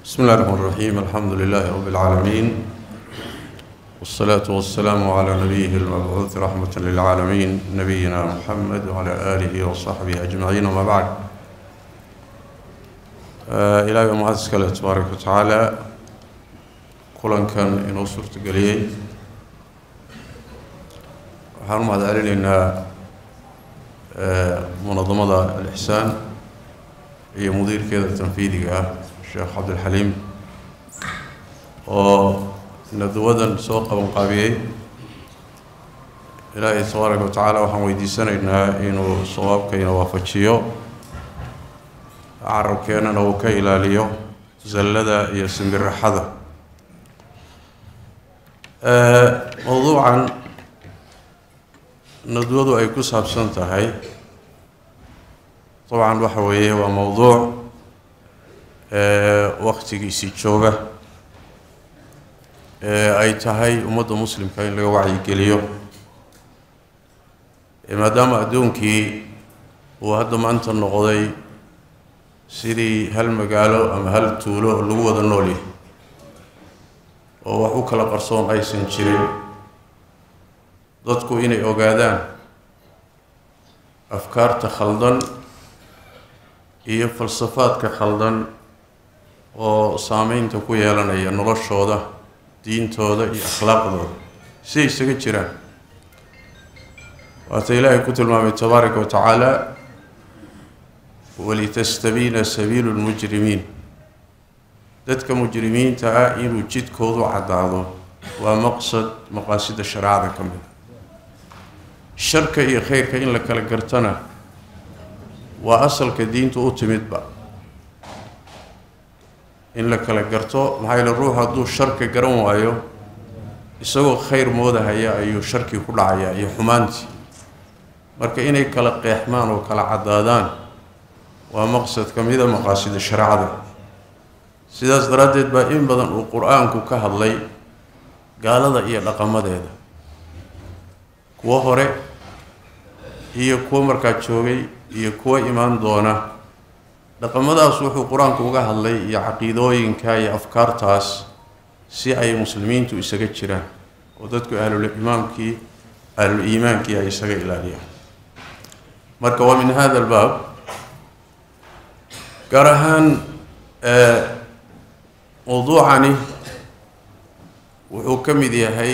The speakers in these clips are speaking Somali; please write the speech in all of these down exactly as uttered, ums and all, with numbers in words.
بسم الله الرحمن الرحيم. الحمد لله رب العالمين، والصلاة والسلام على نبيه المبعوث رحمة للعالمين نبينا محمد وعلى آله وصحبه أجمعين. وما بعد، آه إلى يوم عزك الله تبارك وتعالى كلن كان إنه صورت قليل وحرم هذا قال لنا آه منظمة الإحسان هي مدير كذا التنفيذي الشيخ عبد الحليم وندودا سوق مقابيه إلهي تبارك وتعالى وحن ويديسنا إنه صواب كي نوافجيه عرب كينا نوكي إلاليه زلدا يسمر حذا. أه موضوعا ندوده أي كسب سنة هاي طبعا وحويه وموضوع أه وقتيسي جوجه أه أي تهاي أمد مسلم كاين لو وعي كليو ما دام أدونكي وهذا ما أنت النقضي سيري هل مقالو أم هل تولو اللي هو النولي ووحوك لقرصون أي سنشرين ضدكو إني أوغادان أفكار تخلدن هي فلسفات كخلدن وسامين تكو يالانيا نولشودا دينتودا iyo akhlaaqdooda si isaga jiraan waata ilaahay ku tilmaamay tabaaraka wa tacaala walitastabina sabiilul mujrimiin dadka mujrimiinta ah inuu jidkoodu cadaado waa maqsad maqaasida shariicada ka mid sharka iyo khayrka in la kala gartana waa asalka diintu u timidba in la kala garto maxay la ruux hadduu sharka garan waayo isagoo khayr moodahaya ayuu sharkii ku dhacayaa iyo xumaantii marka inay kala qeexmaan oo kala cadaadaan waa maqsad ka mid ah maqaasida shariicada. sidaas daraaddeed baa in badan uu qur-aanku ka hadlay gaalada iyo dhaqamadeeda kuwa hore iyo kuwa markaa joogay iyo kuwa imaan doona dhaqamadaas wuxuu qur-aanku uga hadlay iyo caqiidooyinka iyo afkaartaas si ay muslimiintu isaga jiraan oo dadku ahlul iimaanki ahlul iimaanki ay isaga ilaaliyaan. marka waa min hada albaab gaar ahaan mawduucani wuxuu ka mid yahay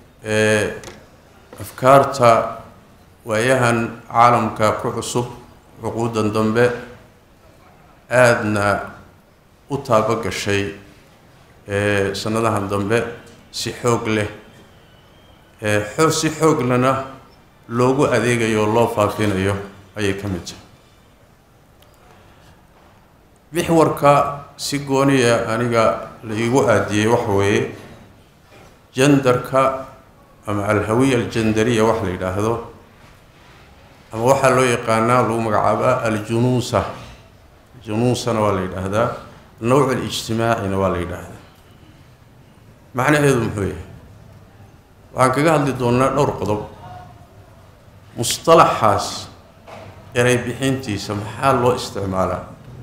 afkaarta waayahan caalamka ku cusub cuquudan dambe aadna u taaba gashay ee sanadahan dambe si xoog leh ee xoog si xoog lana loogu adeegayo loo faafinayo ayay ka mid tahay. mixwarka si gooniya aniga la igu aadiyay waxa weeye genderka ama alhawiya aljandariya wax la yidhaahdo ama waxaa loo yaqaanaa lagu magacaabaa aljunuusa جنوسنا ولا هذا النوع الاجتماعي ولا هذا معنى هذا محويه وعن كجهل دونا دور قضب مصطلح حاس يعني بحنتي سمحال له استعماله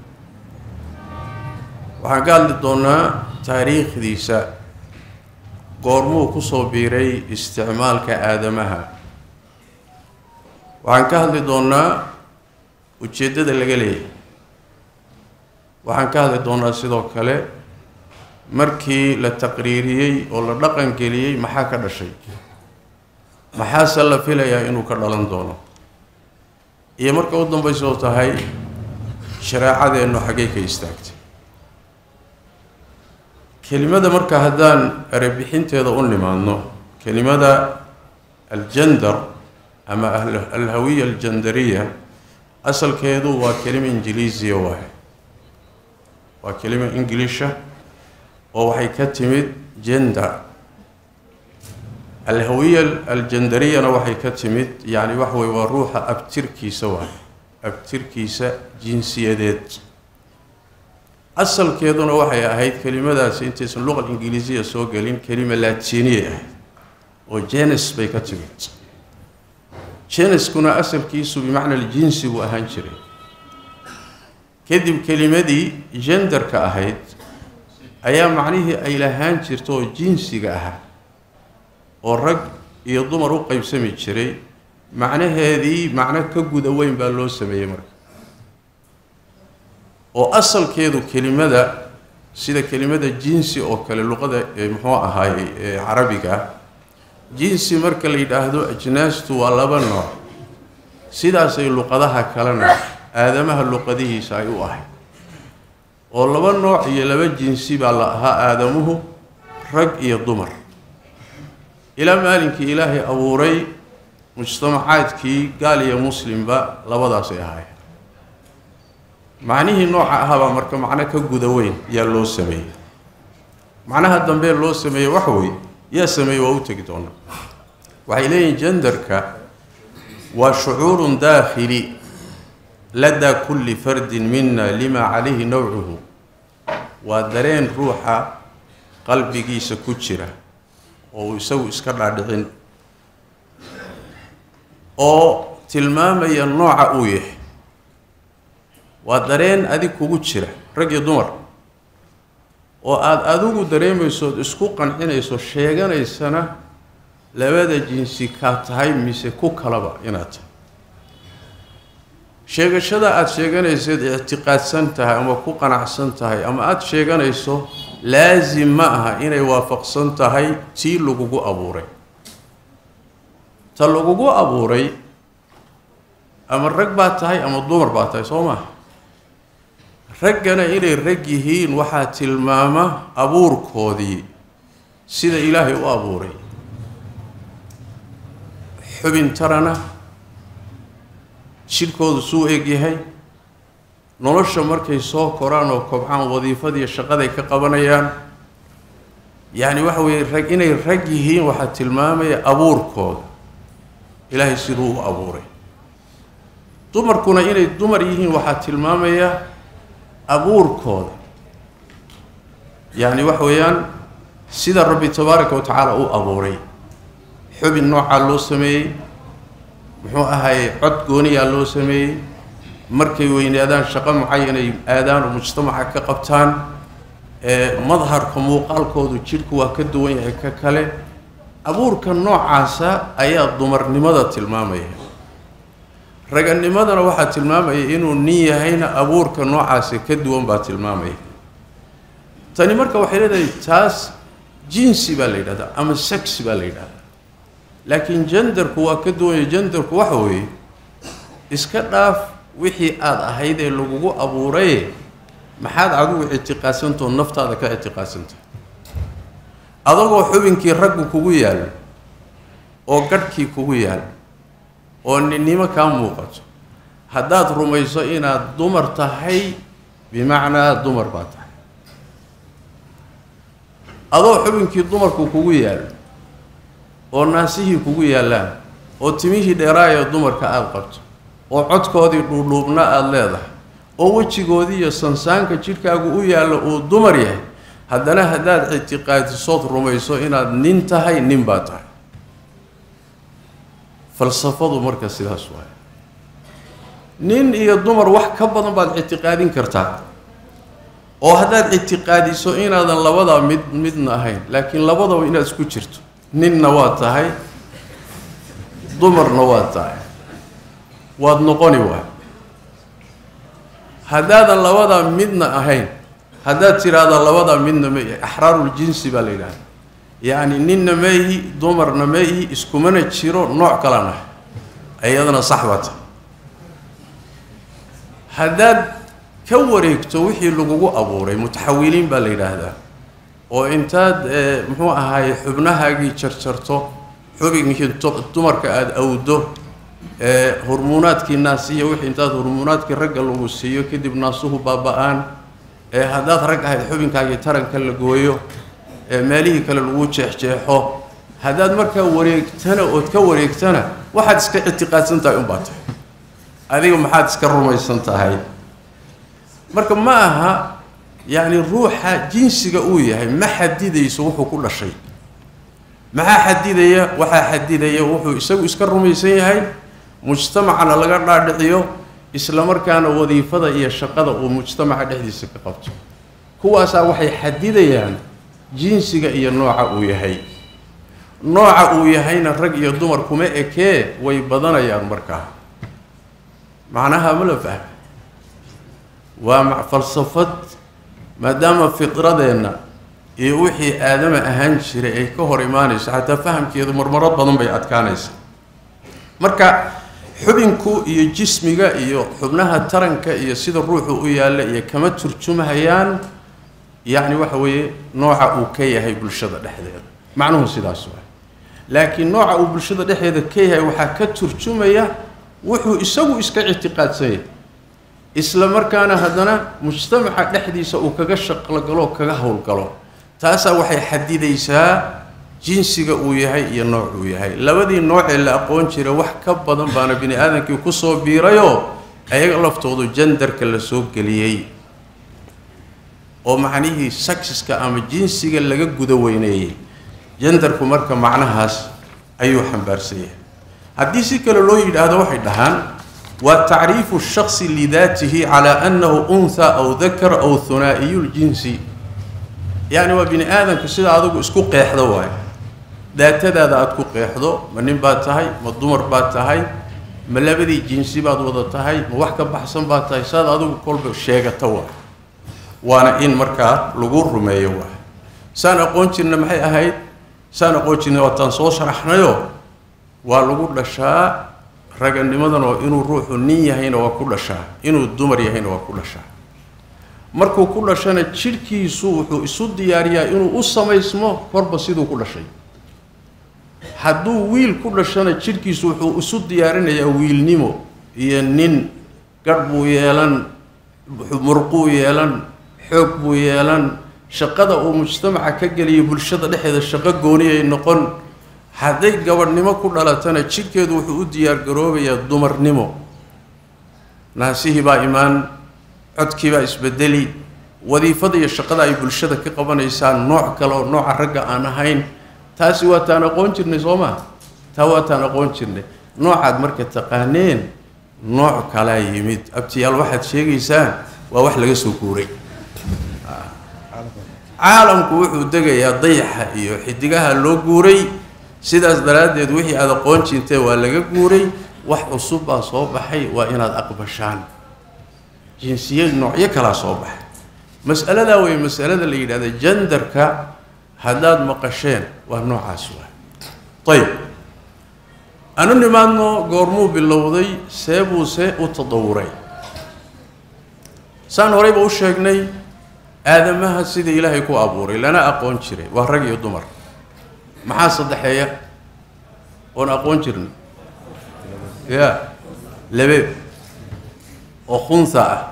وعن قال دونا تاريخ ديسا قرمو كسو بيري استعمال كآدمها وعن كهل دونا وجدد اللي قاليه waxaan ka hadli doonaa sidoo kale markii la taqriiriyay oo la dhaqan geliyay maxaa ka dhashay maxaa la filayaa inuu ka dhalan doono iyo marka uu dambayso tahay shariicadeenu xagee ka istaagtay. kelimada marka haddaan erebixinteeda u nimaadno kelimada aljandar ama alhawiya aljandariya asalkeedu waa kelimo ingiliisiya waaye waa kelimo ingiliisha oo waxay ka timid gender alhawiya aljandariyana waxay ka timid yani wax way waa ruuxa abtirkiisa waa abtirkiisa jinsiyadeed asalkeeduna waxay ahayd kelimadaas intaysan luqad ingiliisiya soo gelin kelimo laatiiniya ah oo genus bay ka timid. genuskuna asalkiisu bimacna aljinsi buu ahaan jiray kadib kelimadii genderka ahayd ayaa macnihii ay lahaan jirto oo jinsiga ah oo rag iyo dumar u qaybsami jiray macnaheedii macno ka guda weyn baa loo sameeyay marka oo asalkeedu kelimada sida kelimada jinsi oo kale luqada muxuu ahaayay carabiga jinsi marka la yiraahdo ajnaastu waa laba nooc sidaas ay luqadaha kalena aadamaha luqadihiisa ay u ahay oo laba nooc iyo laba jinsi baa la ahaa aadamuhu rag iyo dumar ila maalinkii ilaahay abuuray mujtamacaadkii gaal iyo muslimba labadaas ay ahaayeen معنيه نوع هذا مركب معناه كجودوين يا لو سمي معناها الدنبيل لو سمي وحوي يا سمي وأوتكتون وإليه جندرك وشعور داخلي لدى كل فرد منا لما عليه نوعه ودرين روحه قلبي جيس كتشرة أو يسوي إسكار عدين أو تلمام ينوع أويه ودرين أديك وجرة رجع دمر وأد أدوك درين بيسود إسكوقا هنا يسود شيئا السنة لبدا جنسي كات هاي مسكو كلابا ينات شيئا شدا أد شيئا يسود اعتقاد سنتها أما كوقا عسنتها أما أد شيئا يسود لازم معها إن يوافق سنتها تي لوجو أبوري تلوجو أبوري أما الركبات هاي أما الدمر باتاي صوما رجنا إلى رجيهين وحات الماما أبور كودي سيد إلهي وأبوري حبين ترنا شركود سوء جهي نرش مركي صو قرآن وكبعان وظيفة دي الشقة كقبنيان يعني وحوي رجنا رجيهين وحات الماما أبور كود إلهي سيروه أبوري دمر كنا إلى دمر يهين وحات الماما أبور كود يعني وحويان سيد ربي تبارك وتعالى أو أبوري حب النوع اللو سمي محو أهاي عد قوني اللو سمي مركي وين آذان شقا معين آذان ومجتمع كقبتان اه مظهر كموقال كود وشيرك وكد وين ككالي أبور كالنوع عاسا أياد دمر نمضة المامية رجع لماذا روحت المامي إنه النية هنا أبورك نوع سكدوم بات المامي تاني مركب وحيدة تاس جنسي باليدا أما سكس باليدا لكن جندر كوا كدوم جندر كوا حوي إسكتاف وحي آد هيدا اللجوء أبوري ما حد عدو اعتقاسنته النفط هذا كاعتقاسنته أضرب حبينك رجو كويال أو قدكي كويال oo ninimo ka muuqato hadaad rumayso inaad dumar tahay bimaana dumar baad tahay adoo xubinkii dumarku kugu yaal oo naasihii kugu yaalaan oo timihii dheeraayo dumarka aad qabto oo codkoodii dhuudhuubna aad leedahay oo wajigoodii iyo sansaanka jidhkaagu u yaalo oo dumar yahay haddana hadaad ictiqaadisood rumayso inaad nin tahay nin baad tahay فلسفة مركز سيدها سؤال نين إيه الضمر واحد كبضا بعد اعتقادين كرتا أو هذا الاعتقادي سوين هذا لبضا مد مدنا هاي لكن لبضا وإن اسكتشرت نين نوات هاي ضمر نوات هاي واد نقوني واحد هذا لبضا مدنا هاي هذا ترى هذا لبضا مدنا أحرار الجنس بالإله يعني نين نماهي ضمر نماهي اسكمنا تشيرو نوع كلامه أيضا صحبته هذا كوريك توحي لجوء أبوري متحولين بالإله هذا وإنتاد محو هاي حبناها جي تشرتو حبي يمكن تمر كأد أو ده هرمونات كناسية وحي إنتاد هرمونات كرجل وسيو كده بناسوه بابان هذا رجع حبي كاجي ترى كل جويو ماليه كلا الوجه جحه هذا مركب وريكتنا وتكوريكتنا واحد سك اعتقاد سنتا ينبات هذه ما حد سكر ما يسنتا هاي مركب معها يعني الروح جنسي قوية هاي ما حديد يسويه كل شيء ما حديد يه وح حديد يه وح يسوي سكر ما يسوي هاي مجتمعنا لقرنا دحيو إسلام كان وظيفة هي الشقة ومجتمع دحدي سكقبته kuwaasaa waxay xadidayaan jinsiga iyo nooca uu yahay nooca uu yahayna rag iyo dumar kuma ekee way badanayaan markaa macnaha ma la fahmo waa falsafad maadaama fitradeenna iyo wixii aadama ahaan jiray ay ka hor imaanayso xataa fahamkeedu marmaro badan bay adkaanaysa marka xubinku iyo jismiga iyo xubnaha taranka iyo sida ruuxu u yaalla iyo kama turjumahayaan yacni waxa weeye nooca uu ka yahay bulshada dhexdeeda macnuhu sidaas waa laakiin nooca uu bulshada dhexdeeda ka yahay waxaa ka turjumaya wuxuu isagu iska ictiqaadsan yahay isla markaana haddana mujtamaca dhexdiisa uu kaga shaqlo galo kaga howlgalo taasaa waxay xadidaysaa jinsiga uu yahay iyo nooc uu yahay labadii nooc ee la aqoon jiray wax ka badan baana bini aadamkii ku soo biirayoo ayaga laftoodu jandarka la soo geliyey oo macnihii saxiska ama jinsiga laga guda weyneeyey jandarku marka macnahaas ayuu xambaarsan yahay haddii si kale loo yidhaahdo waxay dhahaan waa tacriifu shakhsi lidaatihi calaa annahu untha aw dakar aw hunaa'iyu ljinsi yacni waa bini aadamku sida adigu isku qeexdo waayo daatadaada aada ku qeexdo ma nin baad tahay ma dumar baad tahay ma labadii jinsi baad wada tahay ma wax ka baxsan baad tahay saad adigu kolba sheegata waay waana in markaa lagu rumeeyo waay saan aqoon jirna maxay ahayd saan aqoon jirna waataan soo sharaxnayo waa lagu dhashaa raganimadan oo inuu ruuxu nin yahayna waa ku dhashaa inuu dumar yahayna waa ku dhashaa markuu ku dhashana jidhkiisu wuxuu isu diyaariyaa inuu u samaysmo korba siduu ku dhashay hadduu wiil ku dhashana jidhkiisu wuxuu isu diyaarinayaa wiilnimo iyo nin garh buu yeelan murquu yeelan xoog buu yeelan shaqada uu mujtamaca ka geliyo bulshada dhexdeeda shaqo gooni ay noqon hadday gabadhnimo ku dhalatana jidhkeedu wuxuu u diyaargaroobayaa dumarnimo naasihii baa imaan codkii baa isbedeli wadiifada iyo shaqada ay bulshada ka qabanaysaan nooc kale oo nooca ragga aan ahayn taasi waa taan aqoon jirnay soo maa taa waa taan aqoon jirnay noocaad marka taqaaneen nooc kalaa yimid abtiyaal waxaad sheegaysaan waa wax laga soo guuray caalamku wuxuu degayaa dayaxa iyo xidigaha loo guuray sidaas daraaddeed wixii aad aqoon jirtee waa laga guuray wax cusub baa soo baxay waa inaad aqbashaan jinsiyad noocyo kalaa soo baxay mas'aladaa wey masalada la yidhahda jandarka haddaad maqasheen waa noocaas waa ayib anu nimaadno goormuu bilowday seebuuse u tadawuray saan horeyba u sheegnay aadamaha sida ilaahay ku abuuray lana aqoon jiray waa rag iyo dumar maxaa saddexeeya oon aqoon jirnay ya labeeb oo khunha ah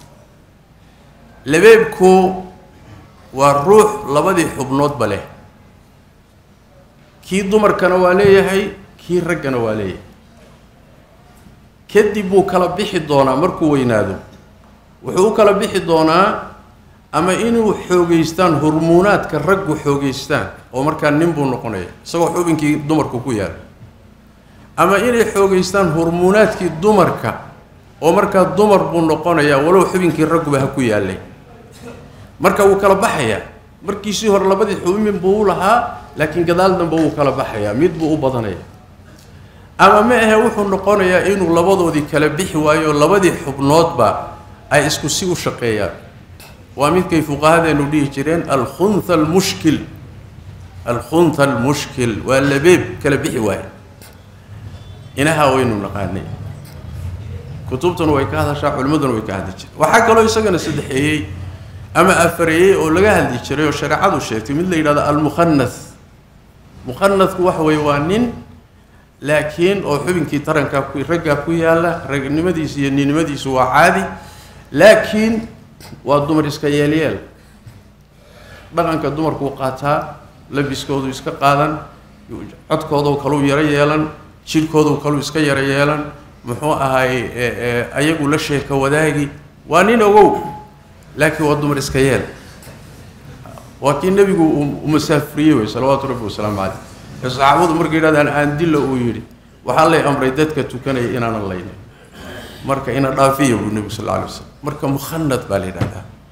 labeebku waa ruux labadii xubnoodba leh kii dumarkana waa leeyahay kii raggana waa leeyahay kadib buu kala bixi doonaa markuu weynaado wuxuu u kala bixi doonaa ama inuu xoogeystaan hormuunaadka raggu xoogeystaan oo markaa nin buu noqonaya isagoo xubinkii dumarku ku yaala ama inay xoogeystaan hormuunaadkii dumarka oo markaa dumar buu noqonayaa walow xubinkii ragguba ha ku yaalay marka wuu kala baxayaa markiisii hore labadii xubin buu u lahaa laakiin gadaal dambe wuu kala baxayaa mid buu u badanaya ama ma ahe wuxuu noqonayaa inuu labadoodii kala bixi waayo labadii xubnoodba ay isku si u shaqeeyaan waa midkay fuqahadeenu dhihi jireen alkhuntha almushkil alkhuntha almushkil waa labeeb kala bixi waayo inaha waynu naqaanay kutubtuna way ka hadashaa culimmaduna way ka hadli jireen waxaa kaloo isagana saddexeeyey ama afareeyey oo laga hadli jiray oo shareecadu sheegtay mid la yidhahdo almukhanath mukhanadku waxa weeye waa nin laakiin oo xubinkii tarankaa ku raggaa ku yaalla ragnimadiisa iyo ninnimadiisu waa caadi laakiin waa dumar iska yeelyeel dhaqanka dumarkuu qaataa labiskoodu iska qaadan codkoodau kaluu yaro yeelan jidhkoodau kaluu iska yaro yeelan muxuu ahaay ayagu la sheeka wadaagi waa nin ogow laakiin waa dumar iska yeel waa kii nebigu u masaafuriyey wey salawaatu rabbi wasalaamu caleyh ee saxaabadu markay yidhahdaan aandilla uu yidhi waxaa lay amray dadka tukanaya inaanan laynin marka ina dhaafiya buu nebigu sal alla alay wasalam marka mukhanad baa la yidhahdaa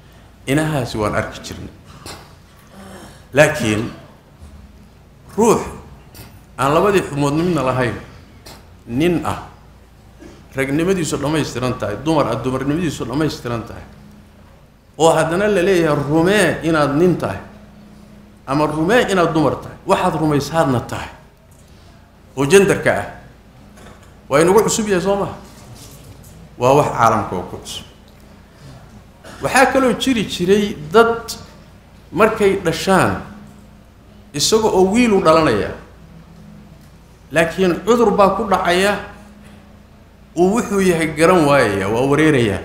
inahaasi waan arki jirnay laakiin ruux aan labadii xumood midna lahayn nin ah ragnimadiisu dhammaystiran tahay dumar ah dumarnimadiisu dhammaystiran tahay oo haddana la leeyahay rumee inaad nin tahay ama rumee inaad dumar tahay waxaad rumaysaadna tahay oo genderka ah waa inagu cusub yahay soo maha waa wax caalamka oo ku cusub waxaa kaloo jiri jiray dad markay dhashaan isaga oo wiil u dhalanaya laakiin cudur baa ku dhacaya uu wuxuu yahay garan waayaya waa wareeraya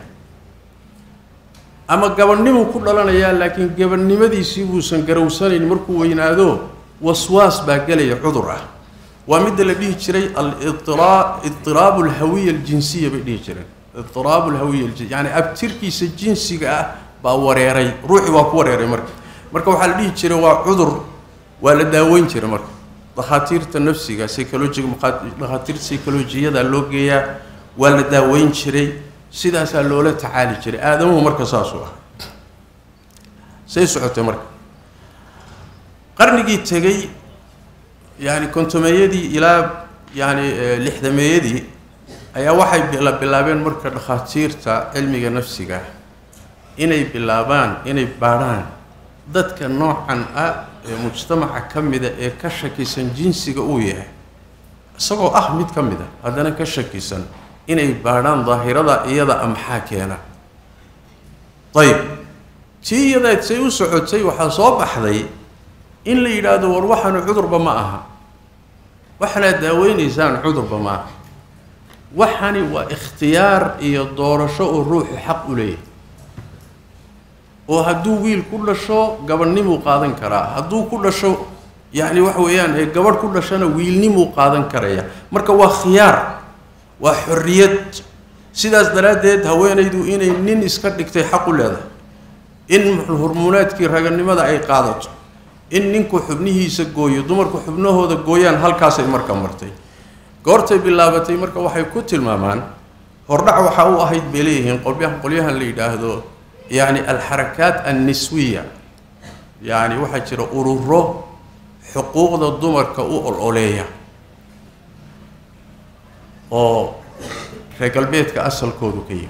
ama gabadhnimuu ku dhalanayaa laakiin gabadhnimadiisii buusan garowsanayn markuu weynaado waswaas baa gelaya cudur ah waa midda la dhihi jiray al-idtiraab al-hawiyya al-jinsiyya bay dhihi jireen idtiraab al-hawiyya al-jinsiyya yani abtirkiisa jinsiga ah baa wareeray ruuxi waa ku wareeray marka marka waxaa la dhihi jiray waa cudur waa la daaweyn jiray marka dhakhaatiirta nafsiga psychologiga dhakhaatiirta psychologiyada loo geeyaa waa la daaweyn jiray sidaasaa loola tacaali jiray aadamuhu marka saasuu ah say socotay marka qarnigii tegay yani kontomeeyadii ilaa yani lixdameeyadii ayaa waxay bilaabeen marka dhakhaatiirta cilmiga nafsiga inay bilaabaan inay baadhaan dadka noocan ah ee mujtamaca ka mida ee ka shakisan jinsiga uu yahay isagoo ah mid ka mida haddana ka shakisan inay baadhaan daahirada iyada a maxaa keena ayib tii iyadaad say u socotay waxaa soo baxday in la yidhaahdo war waxaanu cudurba ma aha waxanaad daaweynaysaan cudurba ma aha waxani waa ikhtiyaar iyo doorasho oo ruuxu xaq u leeyahay oo hadduu wiil ku dhasho gabadhnimuu qaadan karaa hadduu ku dhasho yacni waxa weeyaan ee gabadh ku dhashana wiilnimuu qaadan karaya marka waa khiyaar waa xorriyad sidaas daraaddeed haweenaydu inay nin iska dhigtay xaq u leedahay in hormuunaadkii raganimada ay qaadato in ninku xubnihiisa gooyo dumarku xubnahooda gooyaan halkaasay marka martay goortay bilaabatay marka waxay ku tilmaamaan hordhac waxaa u ahayd bay leeyihiin qolyahan qolyahan la yidhaahdo يعني الحركات النسوية يعني واحد جرى أورورو حقوق الضمر كأو الأولية أو رجال بيت كأصل كودو كيم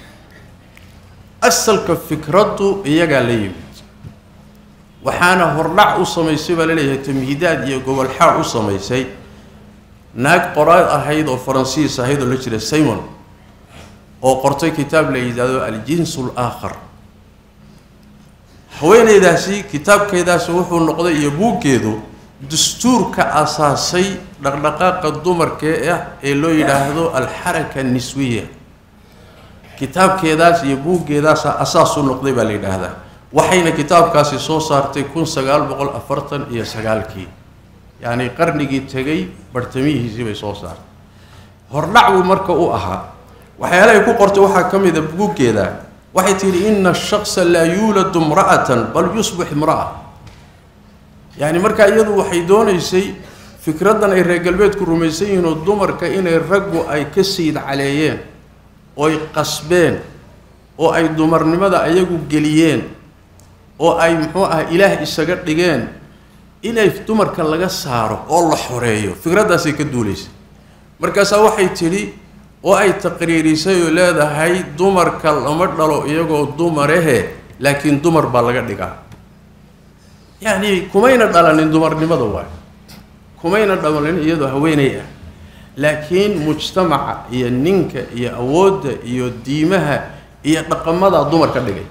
أصل كفكرته يجا ليم وحنا هرلع أصلا يسيب عليه تمهيدات يجوا الحار أصلا يسي ناق قراء هيدا فرنسيس هيدا اللي جرى سيمون oo qortay kitaab la yiraahdo al-jins al-aakhar haweeneydaasi kitaabkeedaas wuxuu noqday iyo buugeedu dastuurka asaasay dhaqdhaqaaqa dumarka ee loo yiraahdo al-haraka an-niswiyya kitaabkeedaas iyo buugeedaas asaas u noqday baa la yiraahdaa waxayna kitaabkaasi soo saartay kun sagaal boqol afartan iyo sagaal kii yani qarnigii tagay bartamihiisii bay soo saartay hordhac marka uu ahaa waxyaalahay ku qortay waxaa ka mid ah buugeeda waxay tiri inna ash-shakhsa la yuladu imra'atan bal yusbih imra'a yani marka iyadu waxay doonaysay fikradan ay reer galbeedku rumaysan yihiin oo dumarka inay raggu ay ka siid caleeyeen oo ay qasbeen oo ay dumarnimada ayagu geliyeen oo ay muxuu ah ilaah isaga dhigeen inay dumarka laga saaro oo la xoreeyo fikradaasay ka duuleysay markaas waxay tiri oo ay taqriirisay oo leedahay dumarka lama dhalo iyagoo dumarahe laakiin dumar baa laga dhigaa yani kumayna dhalanin dumarnimada waay kumayna dhalanin iyadoo haweenay ah laakiin mujtamaca iyo ninka iyo awoodda iyo diimaha iyo dhaqamada dumar ka dhigay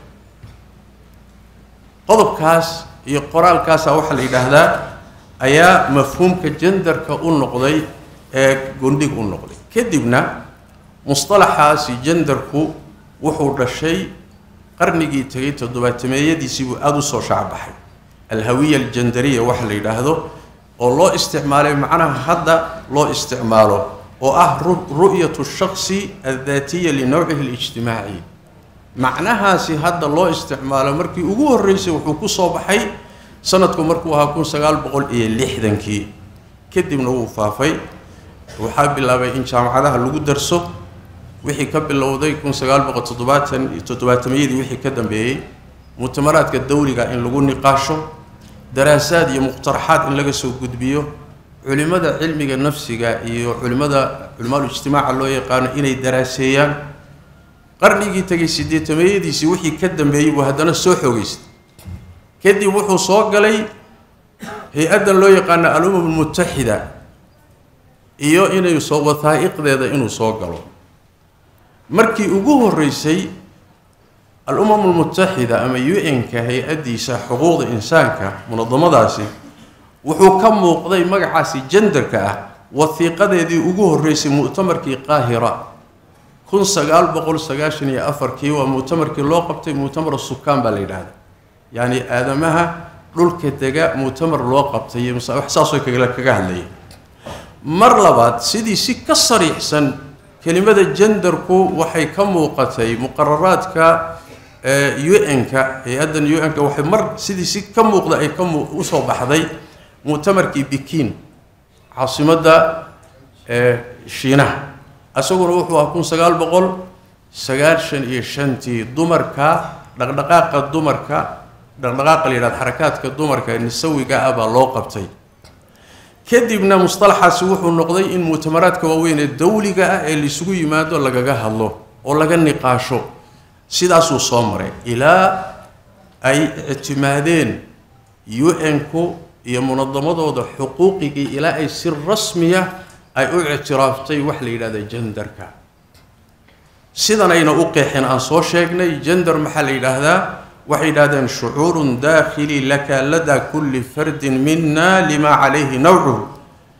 qodobkaas iyo qoraalkaas waxa la yiraahdaa ayaa mafhuumka genderka u noqday ee gondig u noqday kadibna مصطلحaasi genderku wuxuu dhashay qarnigii tagay toddobaatameeyadiisii buu aad u soo shacbaxay alhawiyya algenderiya waxa la yiraahdo oo loo isticmaalay macnaha hadda loo isticmaalo oo ah ru'yatu shakhsi adhaatiyya li naw'ihi al-ijtimaa'i macnahaasi hadda loo isticmaalo markii ugu horeysay wuxuu ku soo baxay sanadku markuu ahaa kun sagaal boqol iyo lixdan kii kadibna uu faafay waxaa bilaabay in jaamacadaha lagu darso wixii ka bilowday kun sagaal boqol toddobaatan iyo toddobaatameeyadii wixii ka dambeeyay مؤتمرات كالدولة إن لقوا نقاشه دراسات مقترحات إن لقى سوق قدبيه علماء علمي النفسي علماء علماء الاجتماع اللي يقان إني دراسيا قرني تجي سيدي تميدي سوحي كدم بيه وهذا السوح وجست كدي وحو صاق لي هي أدى اللي يقان الأمم المتحدة إيو إنه يصاب وثائق ذا إنه صاق له مركي أجوه الرئيسي الأمم المتحدة أما يو إن كهي أدي حقوق الإنسان كمنظمة داسي وحو كم وقضي مقعاسي جندر كأه وثيقة ذي أجوه الرئيسي مؤتمر كي قاهرة كن سجال بقول سجاشني أفر كي ومؤتمر كي لوقبتي مؤتمر السكان بالليل هذا يعني آدمها لول كتجا مؤتمر لوقبتي مسا إحساسه كجلك كجهلي مرلبات سيدي سك الصريح سن كلمة الجندر كو وحي كم وقتي مقررات ك يو إن ك هي أدن يو إن ك وحي مر سيدي سك كم وقضي أي كم وصوب حضي مؤتمر كي بكين عاصمة دا شيناء أسوق روح وأكون سجال بقول سجال شن يشنتي دمر كا دقدقاق الدمر كا دقدقاق اللي الحركات كالدمر كا نسوي جاء باللوقبتي كدبنا مصطلح سوح النقدي إن مؤتمرات كوين الدولي جاء اللي سوي ما دول لجاه الله ولا جن نقاشه سيداسو صمرة إلى أي اعتمادين يو إنكو هي منظمات وضع حقوقي إلى أي سر رسمية أي اعترافتي وحلي إلى ذا جندر كا سيدنا أين أوقع حين أنصار شيخني جندر محل إلى هذا وحيد هذا شعور داخلي لك لدى كل فرد منا لما عليه نوعه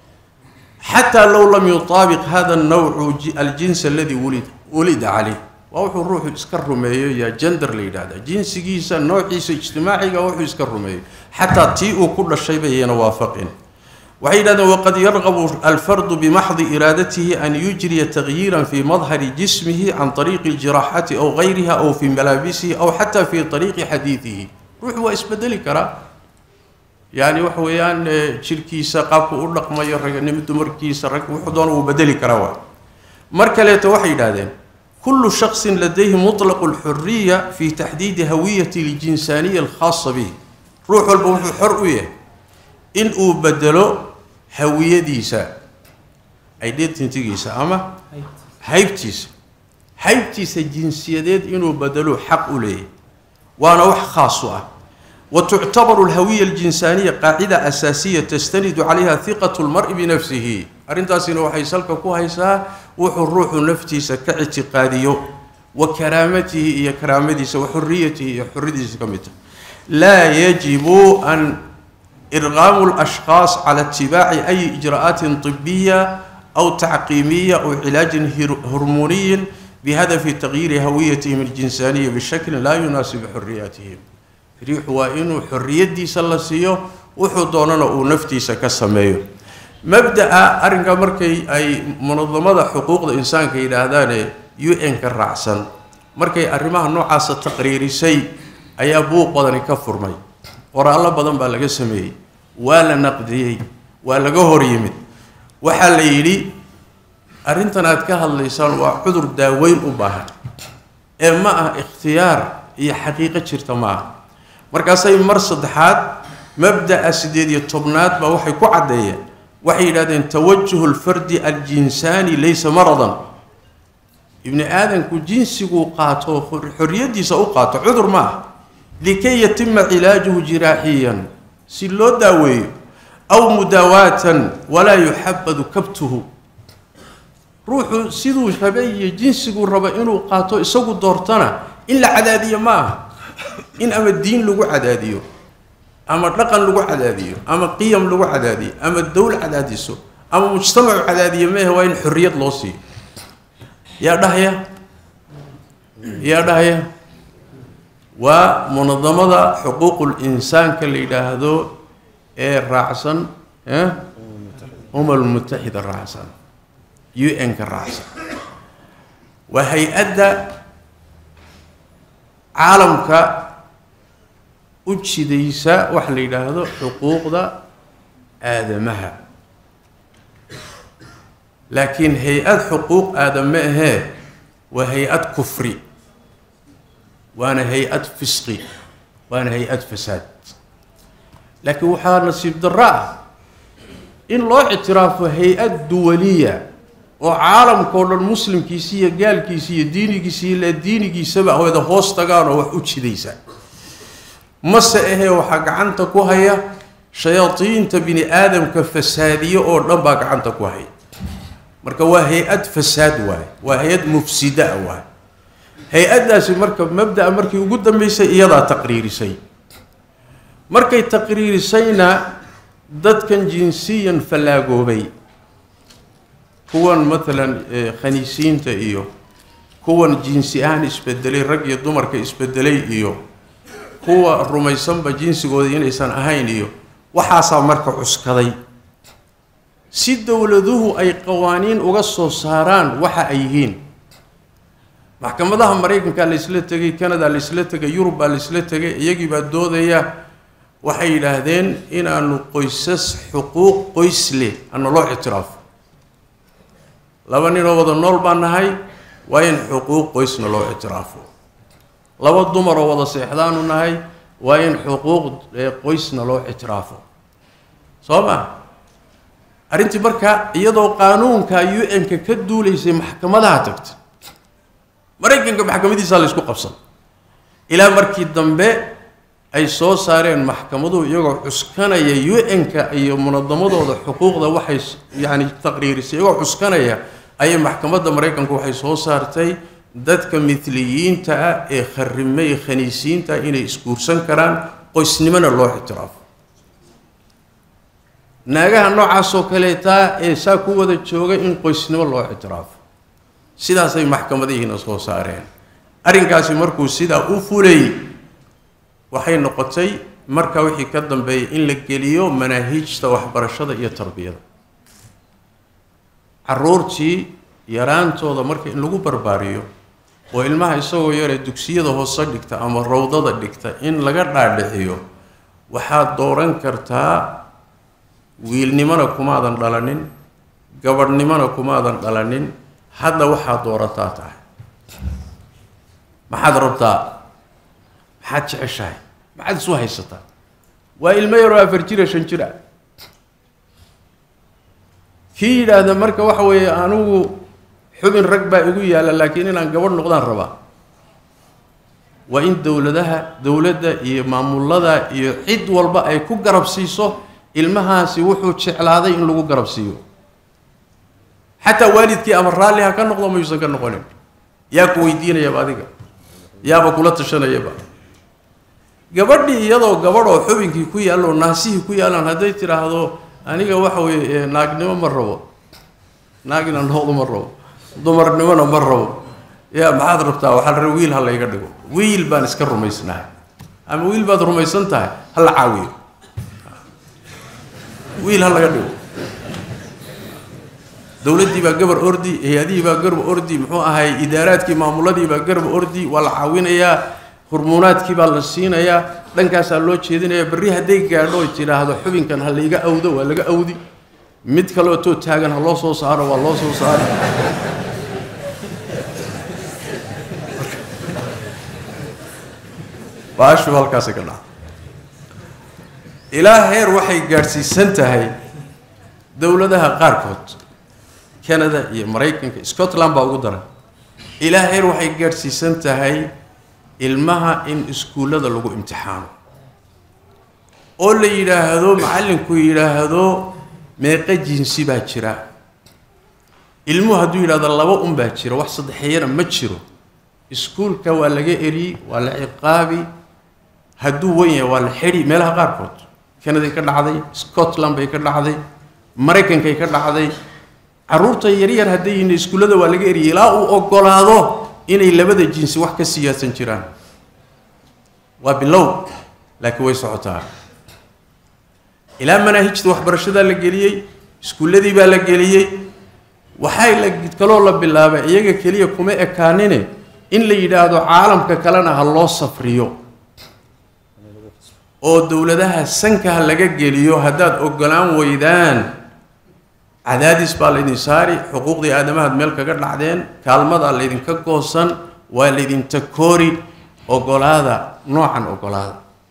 حتى لو لم يطابق هذا النوع الجنس الذي ولد ولد عليه وهو الروح يسكر مايو يا جندر لي هذا جنس جيسا نوع اجتماعي وهو يسكر مايو حتى تيء كل شيء بين وافقين وحيد هذا وقد يرغب الفرد بمحض إرادته أن يجري تغييرا في مظهر جسمه عن طريق الجراحات أو غيرها أو في ملابسه أو حتى في طريق حديثه روح واسبدل كرا يعني وحويان شركي سقاف ورق ما يرجع نمد مركي سرق وحضان وبدل كرا مركلة وحيد هذا كل شخص لديه مطلق الحرية في تحديد هوية الجنسانية الخاصة به روح البوح حرية إن أبدلوا هوية ديسا أيديت تنتجيسا أما هيبتيس هيبتيس الجنسية ديت إنه بدلوا حق له وأنا وح خاصة وتعتبر الهوية الجنسانية قاعدة أساسية تستند عليها ثقة المرء بنفسه أرنتاسين وحيسلك كوهيسا وحروح نفتيس كاعتقاديو وكرامته هي كرامته وحريته هي حريته كمته لا يجب أن إرغام الأشخاص على اتباع أي إجراءات طبية أو تعقيمية أو علاج هرموني بهدف تغيير هويتهم الجنسانية بشكل لا يناسب حرياتهم. ريح وإنه حرية دي سلسيو وحضوننا ونفتي سكسميو. مبدأ أرنجا مركي أي منظمة حقوق الإنسان كي هذا يو إن كرعسن مركي أرمها نوع التقرير سي أي أبوق بدن كفر مي. ورا الله بدن بالغ سمي ولا نقدي ولا جهر يمد وحل يلي أرنتنا أتكهل لسان وحضر داوين أباها إما اختيار هي حقيقة شرطماء مركزي مرصد حاد مبدأ أسديد الطبنات بوحي كعدية وحي لدين توجه الفرد الجنساني ليس مرضا ابن آدم كجنسي قاطع حرية دي سأقاطع عذر ما لكي يتم علاجه جراحيا سلو داوي أو مداواة ولا يحبذ كبته روح سيدو شبابي جنسي الربا إنه قاطع سوق دورتنا إلا عدادية ما إن أما الدين لغو عدادية أما الرقم لغو عدادية أما القيم لغو عدادية أما الدولة عدادية أما مجتمع عدادية ما هو إن حرية لوسي يا دهية يا دهية ومنظمة حقوق الإنسان كاللي هذو الرعسن هم المتحدة الرعسن يو إن كالرعسن وهيئة عالمك أجسديسا وحلي هذو حقوق ذا آدمها لكن هيئة حقوق آدمها وهيئة كفري وأنا هيئة فسقي وأنا هيئة فساد لكن وحار نصيب دراء إن الله اعتراف هيئة دولية وعالم كل المسلم كيسية قال كيسية ديني كيسية لا ديني كيسبع هو إذا هوست قانو وحوش ديسا مسأه وحق عنتك وهي شياطين تبني آدم كفسادية أو ربك عنتك وهي مركب هيئة فساد وهي وهيئة مفسدة وهي هيئة ناس مركب مبدأ مركب وجود ميسا يضع تقرير سي مركب تقرير سينا ضد كان جنسيا فلاقوا بي كون مثلا خنيسين تأيو كون جنسيان اسبدلي رجي الدمر كاسبدلي إيو هو الرميسان بجنس قودين إنسان أهين إيو وحاصل مركب عسكري سيد ولدوه أي قوانين وقصوا صاران وحا أيهين محكمة ده أمريكا كان لسلتة كندا لسلتة يوروبا لسلتة يجب الدودية وحي لهذين إن أنه قيسس حقوق قيس له أنه له اعتراف لو أنه وضع النور بأنهاي وين حقوق قيسنا له اعترافه لو الضمر وضع سيحدان أنهاي وين حقوق قيسنا له اعترافه صوبا أرنتي بركة يدو قانون كيو إن كدو ليس محكمة لها تكت مريكن كمحكمة دي سال يسكو قبصا إلى مركي الدنباء أي صو صارين محكمة يقع عسكنا يو إن كأي منظمة ده حقوق ده وحي يعني تقرير يقع عسكنا أي محكمة ده مريكن كوحي صو صارتي دتك مثليين تا خرمي خنيسين تا إني إسكورسن كران قيس نمن الله اعتراف ناجح النوع سوكليتا إيه كوة الشوكة إن قيسنا والله اعتراف سيدا سي محكمة دي هنا صو صارين أرين كاسي مركو سيدا أفولي وحين نقطي مركا وحي كدن بي إن لقليو مناهيج توحبر الشدة إيا تربية عرورتي يران تودا مركا إن لغو برباريو وإلماها يسوي يرى الدكسية ده هو صدقتا أما الروضة دكتا إن لقر نعبحيو وحاد دوران كرتا ويل نمانا كمادا دلانين قبر نمانا كمادا دلانين هذا وحاد دورتاتا ما حد ربطا ما حد عشاي ما حد سوى هيستا وإلما يرى فرجيرة شنجرة كي هذا مركا وحوي أنو حبن ركبة يقول يا لكن أنا قبر نقدان ربا وإن دولتها دولتها يمام الله يحد والبا يكو قرب سيسو المها سيوحو تشعل هذا إن لو قرب سيو حتى والدك أمر لها كان نقضى ما يسكن نقولين يا كويدين يا بعدك يا بقولة الشنا يا بعد قبرني يضو قبره حبن كي كوي قال له ناسيه كوي قال أنا هديت له هذا أنا جوحوي ناقني مرة ناقنا نهض مرة ضمر نوانا مرة يا معاذ ربطا وحال ويل هلا يقدقوا ويل بان اسكر رميسنا أما ويل بان رميسنتها هلا عاوي ويل هلا يقدقوا دولتي بقى قبر أردي هي دي بقى قرب أردي محوها هاي إدارات كي معمولاتي بقى قرب أردي ولا عاوين يا هرمونات كي بالنسين يا لن كاسر لو تشيدين يا بريها ديك قالوا ترى هذا حبين كان هلا يجا أودو ولا جا أودي مد كلو تو تاجن الله صو صار والله صو صار باش والكاسة كنا إلى هير وحي جارسي سنة هاي دولتها قاركوت كندا يا أمريكا اسكتلند باودرة إلى هير وحي جارسي سنة هاي المها إن اسكولة ده لقوا امتحان أول إلى هذا معلم كوي إلى هذا ميقا جنسي باكرا المها دو إلى هذا الله أم باكرا وحصد حيرا متشرو اسكول كوالا إري ولا عقابي هدو وين ولا حري مالها قاركوت كندا يكرر عادي اسكتلند بيكرر عادي أمريكا كيكرر عادي عرورتا يريان هدي إن اسكولة ده ولا إري لا أقول هذا إن اللي بدأ الجنس وحكي السياسة جيران وباللو لكن ويسعتها إلى مناهج توحبر الشدة للجلية سكول ذي بالجلية وحايل يتكلم الله بالله يجي كلية كم أكانين إن اللي يدادو عالم ككلنا هالله صفريو أو الدولة ده السنك هاللجا جليو هداد أقلام ويدان عدادس بالإنساري حقوق دي آدم هاد ملك قرن عدين كالمضى الذين كقوسن والذين تكوري أقول هذا نوعا أقول هذا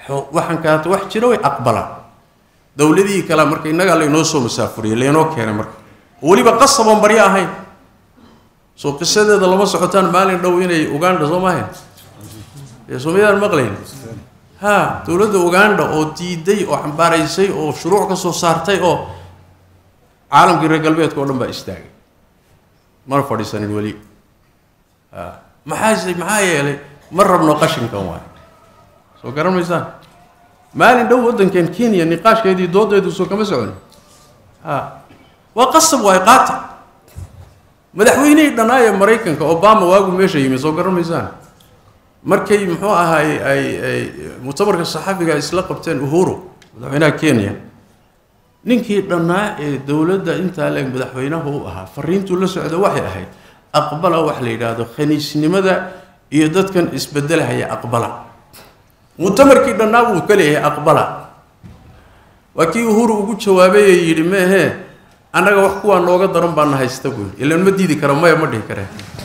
waxaan kaata wax jira way aqbalaan dowladii kala marka inaga la inoo soo masaafuriyo leeno keenay marka waliba qasaban bariya ahayn soo qisadeeda lama socotaan maalin dhow inay Uganda soo maahan ee Soomaaliya maqleen ha dowladda Uganda oo diiday oo xambaaraysay oo shuruuc ka soo saartay oo caalamka reer galbeedka oo dhan baa istaagay mar fadhiisanin wali ha maxaa maxaa yeelay mar rabno qashinkan waay soo garanaysaa maalin dhow wadankan Kenya niqaashkeedii doodeedu soo kama socon ha waa qasab way qaata madaxweynaha dhanaaya Mareykanka Obama waagu meesha yimid soo garanaysaa markay muxuu ahaay ay ay mutabarka saxafiga isla qabteen Uhuru madaxweynaha Kenya ninkii dhanaa ee dawladda inta leeg madaxweynaha uu ahaa fariintu la socdo waxay ahayd aqbala wax la yiraahdo khaniisnimada iyo dadkan isbedelaya aqbala mutamarkii dhanaa uu kaleeyahay aqbala wakii Uhuru ugu jawaabay yiri meehe anaga wax kuwa nooga daran baan haysta buu ilaan ma diidi karo ma ma dhihi kare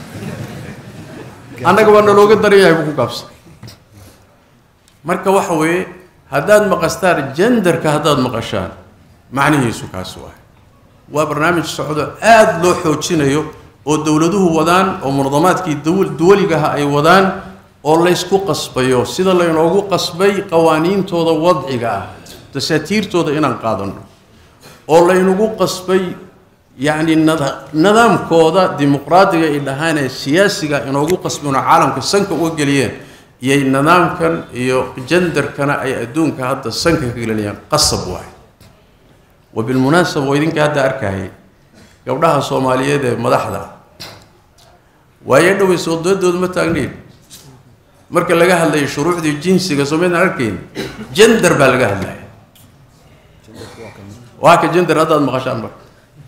anaga waa nooga daran yahay ku gaabsan marka waxa weey hadaad maqastaan genderka hadaad maqashaan macnihiisu kaas waa waa barnaamij socdo aad loo xoojinayo oo dawladuhu wadaan oo munadamaadkii dawliga ay wadaan oo la isku qasbayo sida la inoogu qasbay qawaaniintooda wadciga ah dasaatiirtooda inaan qaadano oo la inoogu qasbay يعني نظام كودا ديمقراطية إدهانة سياسية إنه جو قسمنا عالم كسنك وجليين يي نظام كان يو جندر كان أي أدون كهذا السنك كجليين قصب واحد وبالمناسبة ويدين كهذا أركاهي يودها الصومالية ده مدحضة ويدو يسود ضد المتاجرين مركز لقاها اللي شروع دي جنسي كسومين أركين جندر بلقاها اللي واحد جندر هذا المقاشان بقى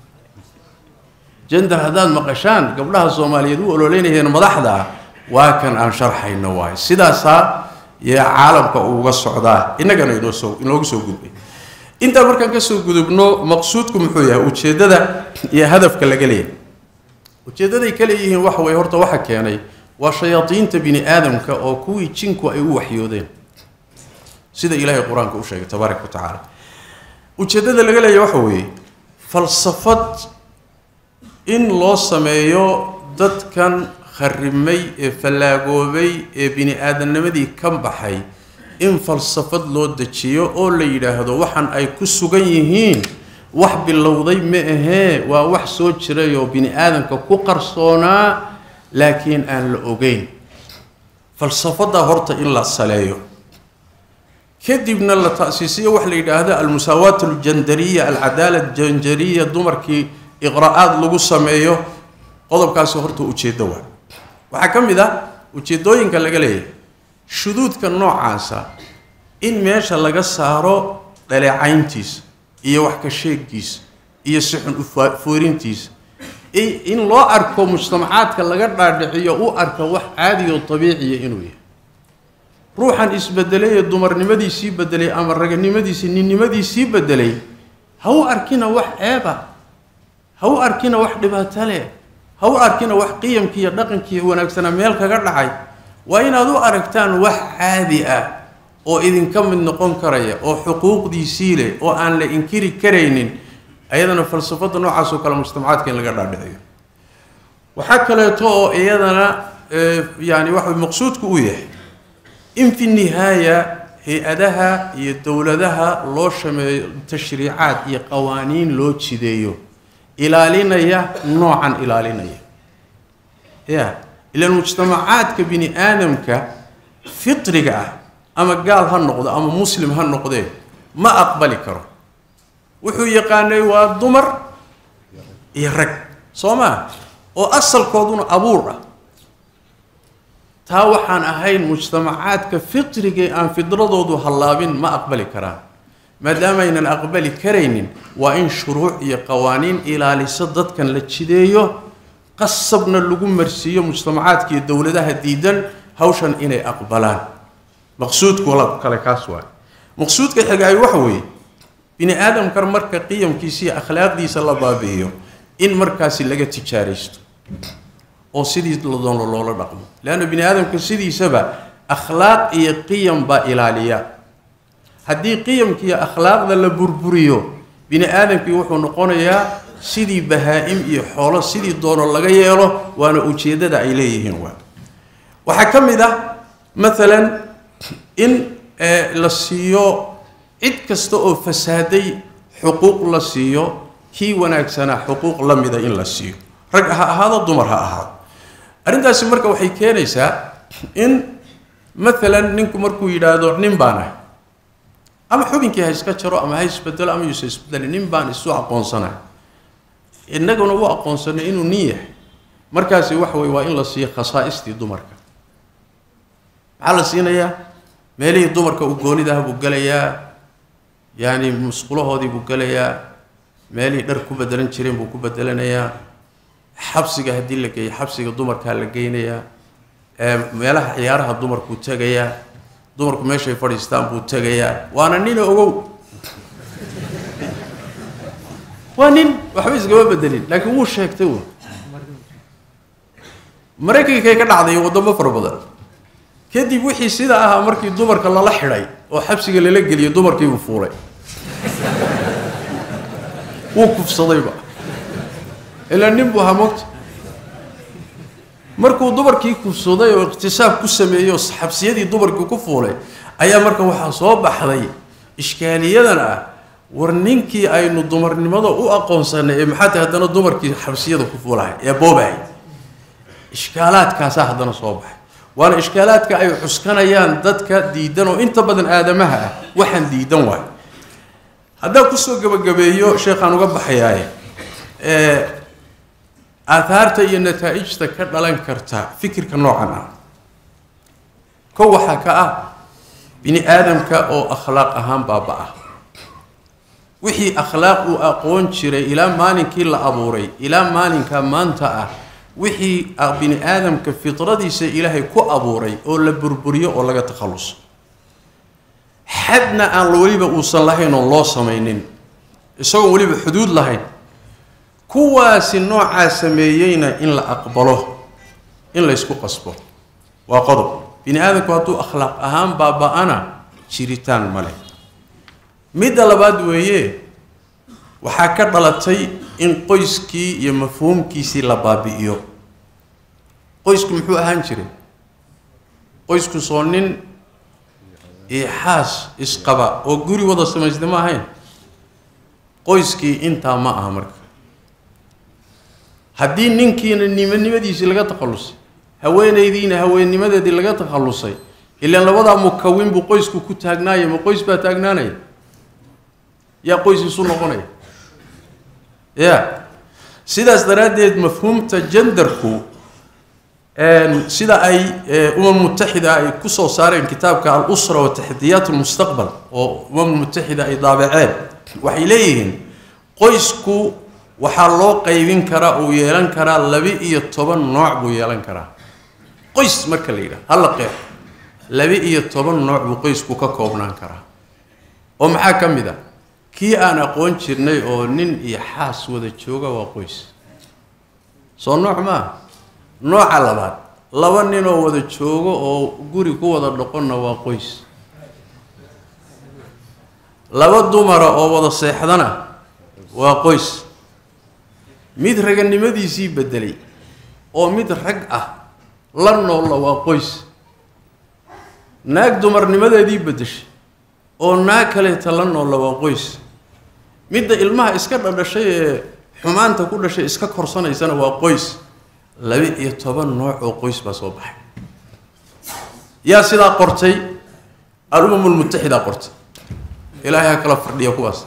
جندر هذان مقشان قبلها الصومالية دول لين هي مدحضة وكان عن شرح النواي سداسا يا عالم كأوجا السعوداء إن كانوا يدوسوا إن لوجسوا جذبي أنت مركان كسوا جذبنا مقصودكم حويا وتشدد ده يا هدف كلا جليه وتشدد ده كليه وح ويهرت وحك يعني وشياطين تبني آدم كأكوي تشنكو أي وحيودين سيد إله القرآن كوشة تبارك وتعالى وتشدد ده جليه وحوي فلسفة إن الله سمايو دت كان خرمي فلاجوبي بني آدم نمدي كم بحي إن فلسفة لو دتشيو أو ليله هذا وحن أي كسوجيهين وح باللوضي مئه ووح سوتش ريو بني آدم كوكر صونا لكن أن الأوجين فلسفة ده هرت إلا الصلايو كدبنا التأسيسية وح ليله هذا المساواة الجندرية العدالة الجندرية دمركي إغراءات لغو سميو قضب كاسو هرتو وجيدوا waxa kamida ujeedooyinka laga leeyahay shuduudka noocaasa in meesha laga saaro dhaleecayntiis iyo wax ka sheegiis iyo sixun u foorintiis in loo arko mujtamacaadka laga dhaadhiciyo u arko wax caadi oo dabiici ah inuu yahay ruuxan isbedelay dumarnimadiisii bedelay ama raganimadiisii ninnimadiisii bedelay ha u arkina wax ceeba ha u arkina wax dhibaato leh ha u arkina wax qiyamkii iyo dhaqankii wanaagsana meel kaga dhacay waa inaad u aragtaan wax caadi ah oo idin ka mid noqon karaya oo xuquuqdiisii leh oo aan la inkiri kareynin ayadana falsafada noocaas oo kala mujtamacaadka in laga dhaadhiciyo waxa kale oo iyadana yani wax maqsuudku u yahay in fi nihaaya hay'adaha iyo dawladaha loo shameeyo tashriicaad iyo qawaaniin loo jideeyo ilaalinaya noocan ilaalinaya ya ila mujtamacaadka bini aadamka fitriga ah ama gaal ha noqdo ama muslim ha noqdo ma aqbali karo wuxuu yaqaanay waa dumar iyo rag Soomaa oo asalkooduna abuur ah taa waxaan ahayn mujtamacaadka fitriga aan fidradoodu halaabin ma aqbali karaan maadaama aynan aqbali kareynin waa in shuruuc iyo qawaaniin ilaalisa dadkan la jideeyo qasabna lagu marsiyo mujtamacaadka iyo dawladaha diidan hawshan inay aqbalaan maqsuudku wala kale kaas waa maqsuudka xigay waxa weey bini aadam kar marka qiyamkiisa iyo akhlaaqdiisa la baabiyo in markaasi laga tijaaraysto oo sidii la doono loola dhaqmo laana bini aadamka sidiisaba akhlaaq iyo qiyam ba ilaaliya هدي قيم كي أخلاق ذا لبربريو بني آدم كي وحو نقونيا سيدي بهائم إي حولا سيدي دون الله يلو وأنا أجيد دا إليه هو وحكم ذا مثلا إن آه لسيو عد كستو فسادي حقوق لسيو كي وناكسنا حقوق لم إذا إن لسيو رجع هذا الضمر هذا أرنتا سمرك وحي كينيسا إن مثلا نكو مركو يدادو نمبانا أما حبين كي هيسكتشرو أما هيسبدل أما يسبدل نمبان السوء قونصنا إنك نوع قونصنا إنه نية مركزي وحوي وإن لسي خصائص دي دمرك على سينيا مالي دمرك وقولي ده بقوليا يعني مسقوله هذه بقوليا مالي دركو بدلن شرين بكو بدلنيا حبسك هدي لك حبسك دمرك هالجينيا meelaha ciyaaraha dumarku tagaya dumarku meeshay fadhiistaan buu tagaya waana nin ogow waa nin waxba isgaba bedelin laakiin wuu sheegtay uu Mareykanka ka dhacday wadamo fara badan kadib wixii sida ah markii dumarka lala xidhay oo xabsiga lala geliyo dumarkii uu fuulay wuu kufsadayba ilaa nin buu hamoogtay markuu dumarkii ku sooday oo iqtisaab ku sameeyo saxabsiyadii dumarkii ku fuulay ayaa marka waxa soo baxday iskaaliyadan ah war ninkii aynu dumarnimada u aqoonsanay maxaa hadana dumarkii xabsiyada ku fuulay ee boobay iskaalaadkaas hadana soo baxay waana iskaalaadka ay xuskanayaan dadka diidan oo inta badan aadamaha ah waxaan diidan waay hadda ku soo gabagabeeyo sheekhan uga baxayay ee آثارته iyo nataa'ijta ka dhalan karta fikirka noocan ah ko waxa ka ah bini aadamka oo akhlaaq ahaan baaba ah wixii akhlaaq uu aqoon jiray ila maalinkii la abuuray ila maalinka maanta ah wixii bini aadamka fitradiisa ilaahay ku abuuray oo la burburiyo oo laga takhaluso xadna aan waliba uusan lahayn oo loo sameeynin isagoo waliba xuduud lahayn kuwaasi nooca sameeyayna in la aqbalo in la isku qasbo waa qodob bini aadamku hadduu akhlaaq ahaan baaba'ana jiritaan male midda labaad weeye waxaa ka dhalatay in qoyskii iyo mafhuumkiisii la baabi'iyo qoysku muxuu ahaan jiray qoysku soo nin ixaas isqaba oo guri wada samaysda ma ahayn qoyskii intaa ma aha marka haddii ninkiina nimanimadiisii laga takhalusay haweenaydiina haweennimadeedii laga takhalusay ilaa labada mukawin buu qoysku ku taagnaayay ma qoys baa taagnaanaya yaa qoys isu noqonaya ya sidaas daraadeed mafhuumta genderku sida ay umam mutaxida ay ku soo saareen kitaabka al-usra wa tahdiyat al-mustaqbal oo umam mutaxida ay daabaceen waxay leeyihiin qoysku waxaa loo qaybin karaa oo yeelan karaa laba iyo toban nooc buu yeelan karaa qoys marka la yiraahdo hal qeyb laba iyo toban nooc buu qoysku ka koobnaan karaa oo maxaa kamid ah kii aan aqoon jirnay oo nin iyo xaas wada jooga waa qoys soo nooc ma nooca labaad laba nin oo wada jooga oo guri ku wada dhaqonna waa qoys laba dumar oo wada seexdana waa qoys mid raganimadiisii bedelay oo mid rag ah la nool waa qoys naag dumarnimadeedii bedeshay oo naag kale ta la nool waa qoys midda ilmaha iska dhashay ee xumaanta ku dhashay iska korsanaysana waa qoys laba iyo toban nooc oo qoys baa soo baxay yaa sidaa qortay al-umam al-muttaxida qortay ilaahay kala fardhiyo kuwaas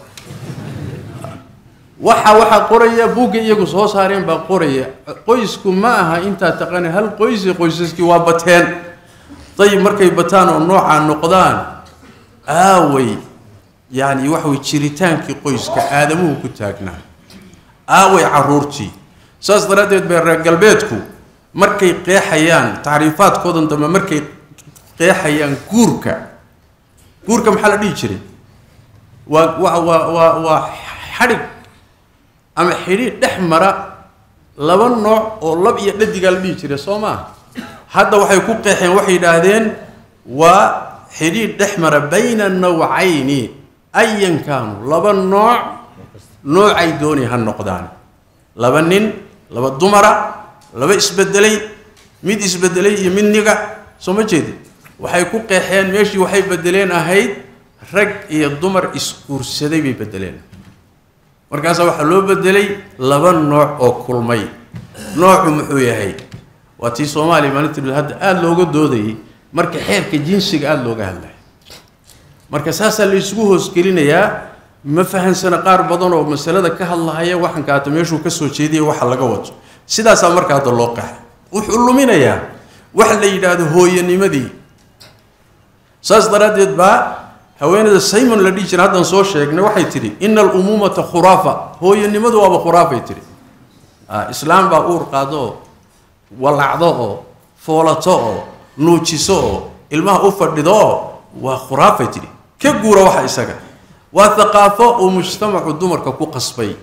waxa waxa qoraya buuga iyagu soo saareen baa qoraya qoysku ma aha inta taqaan hal qoys qoysaskii waa bateen tayib markay bataan oo nooca noqdaan aaway yani wax way jiritaankii qoyska aadamuhu ku taagnaa aaway caruurtii saas daraadeed bay reer galbeedku markay qeexayaan taariifaadkoodan dambe markay qeexayaan guurka guurka maxaa la dhihi jiray waa waa waa waa xarig ama xiriir dhexmara laba nooc oo lab iyo dhadiga la dhigi jiray Soomaa hadda waxay ku qeexeen waxay yiraahdeen waa حديد دحمر بين النوعين أيا كانوا لبا النوع نوع دوني هالنقدان لبا نين لبا الدمرة لبا إسبدلي ميد إسبدلي من نقع سوما جيدي وحيكون قيحيان ماشي وحي بدلين أهيد رق إيا الدمر إسكور سدي بيبدلين مركاسا waxa loo bedelay laba nooc oo kulmay nooc muxuu yahay waati Soomaali maalintii hadda aad looga doodayay marka xeerka jinsiga aad looga hadlay marka saasa la isugu hoos gelinayaa ma fahansana qaar badan oo masalada ka hadlaya waxan ka meeshu ka soo jeediyay waxa laga wato sidaas marka hadda loo qaxay wuxuu luminayaa wax la yiraahdo hooyanimadii saas daraadeed ba haweenada Simon la dhijir hadan soo sheegnay waxay tiri innal umumata khurafa hooyanimadu waa khurafay tiri ah islaam baa uur qaado walacdo oo foolato oo nuujiso oo ilmaha u fadhido waa khurafay tiri ka guura waxa isaga waa thaqafo oo mujtamacu dumarka ku qasbay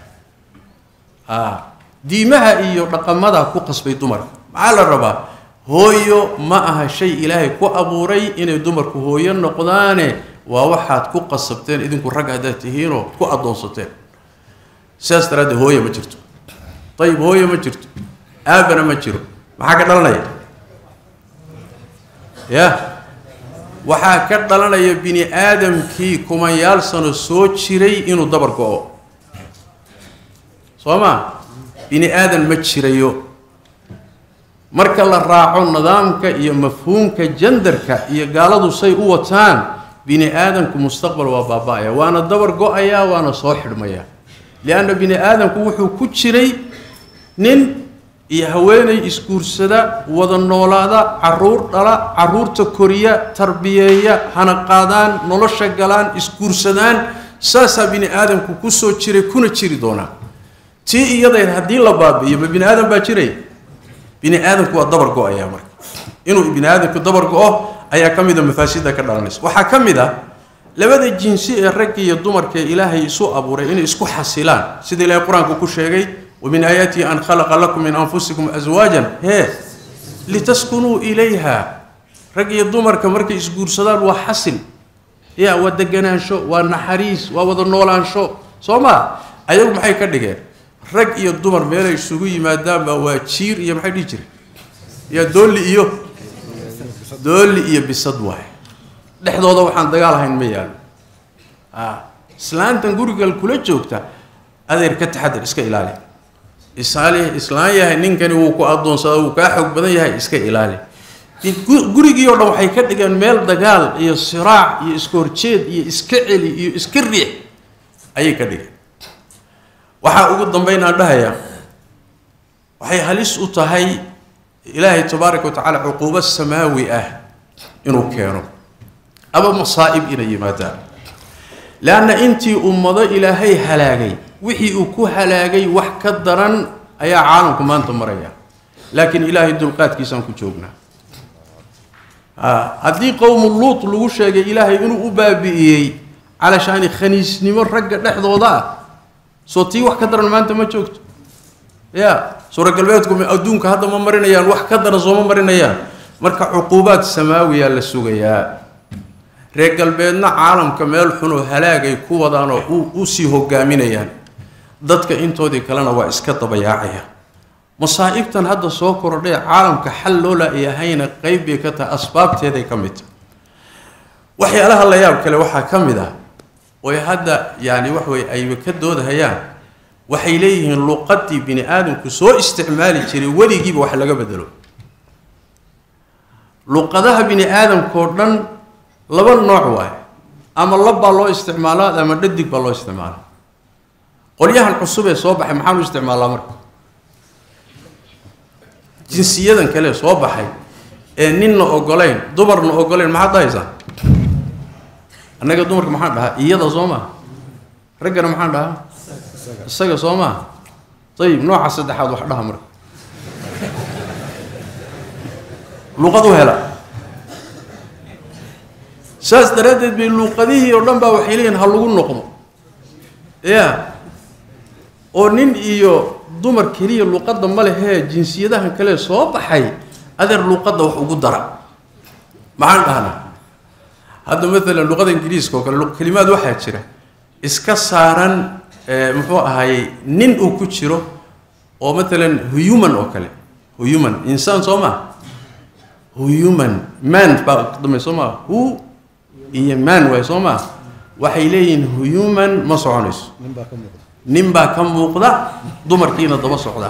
ah diimaha iyo dhaqamada ku qasbay dumarka maxaa la rabaa hooyo ma aha shay ilaahay ku abuuray inay dumarku hooyo noqdaane waa waxaad ku qasabteen idinku rag hada tihiino ku adoonsateen sidaas taraade hooyo ma jirto tayib hooyo ma jirto aabana ma jiro maxaa ka dhalanaya ya waxaa ka dhalanaya bini aadamkii kumayaal sano soo jiray inuu dabar go'o sooma bini aadam ma jirayo marka la raaco nidaamka iyo mafhuumka genderka iyo gaaladu say u wataan bini aadamku mustaqbal waa baabaya waana dabar go'aya waana soo xidhmaya liana bini aadamku wuxuu ku jiray nin iyo haweenay isguursada wada noolaada caruur dhala caruurta koriya tarbiyeeya hana qaadaan nolosha galaan isguursadaan saasa bini aadamku ku soo jiray kuna jiri doona tii iyada hadii la baabiyo bini aadam baa jiray bini aadamku waa dabar go'aya marka inuu bini aadamku dabar go'o ayaa kamida mafaasida ka dhalanaysa waxa kamida labada jinsi ee rag iyo dumarka ilaahay isu abuuray in isku xasilaan sida ilaahay quraanku ku sheegay wa min ayati an khalaqa lakum min anfusikum azwajan he litaskunu ilayha rag iyo dumarka markay isguursadaan waa xasil ya wada ganaansho waa naxariis waa wada noolaansho sooma ayagu maxay ka dhigeen rag iyo dumar meel ay isugu yimaadaan ba waa jiir iyo maxay dhigi jireen ya dooli iyo dooli iyo bisad waay dhexdooda waxaan dagaal ahayn ma yaalo ah islaantan guriga kula joogta adeer ka taxadar iska ilaali isaali islaan yahay ninkani uu ku adoonsado uu ka xog badan yahay iska ilaali gurigii oo dhan waxay ka dhigeen meel dagaal iyo siraac iyo iska horjeed iyo iska celi iyo iska riix ayay ka dhigeen waxa ugu dambeynaa dhahaya waxay halis u tahay ilaahay tabaaraka wa tacaala uquba samaawi ah inuu keeno aba masaa'ib ina yimaadaan laana intii ummado ilaahay halaagay wixii uu ku halaagay wax ka daran ayaa caalamku maanta maraya laakiin ilaahay dulqaadkiisan ku joognaa ah hadii qowm luut lagu sheegay ilaahay inuu u baabi'iyay ala shaani khaniisnimo ragga dhexdooda ah صوتي واحد كدر ما أنت ما شفت يا سورة قلبيتكم أدونك هذا ما مرينا واحد كدر زوما مرينا مركع عقوبات سماوية للسوقيا رجال بيننا عالم كمال حنو هلاقي قوة دانا وسيه جامينا يعني ضدك أنتوا دي كلنا وإسكت بياعية مصائبتن هذا سوكر ده عالم كحل ولا يهين قيب كتا أسباب تهذي كميت وحي الله الله ياب كلا وحى كمدا وهذا يعني وحوي أي وكدود هيان وحي ليه لقتي بني آدم كسوء استعمالي تري ولي يجيب وحلا بدله لقدها بني آدم كورن لبن نوع واحد أما الله بالله استعمالات أما ردك بالله استعمال قل يا الحصوبة صوبح محل استعمال أمر جنسية كله صوبح نين أقولين دبر أقولين ما حد يزعل أنا قد دمرك محل بها إيادا صوما رجعنا محل بها السجى صوما طيب نوع صد حد وحدها مر لقطوا هلا ساس تردد باللقطيه يردن بوحيلين هلقون نقم يا ونين إيو دمر كليه اللقطة ماله جنسية ده كله صوب حي هذا اللقطة وحوق الدرع محل بها هذا مثلا اللغة الإنجليزية كل كلمات واحد شرة إسكسارا محو هاي نين أو كتشرو أو مثلا هيومن أو كله هيومن إنسان سوما هيومن مان بعضهم سوما هو هي مان ويسوما وحيلين هيومن مصعنس نمبا كم مقدا دمر كينا دبص عقدا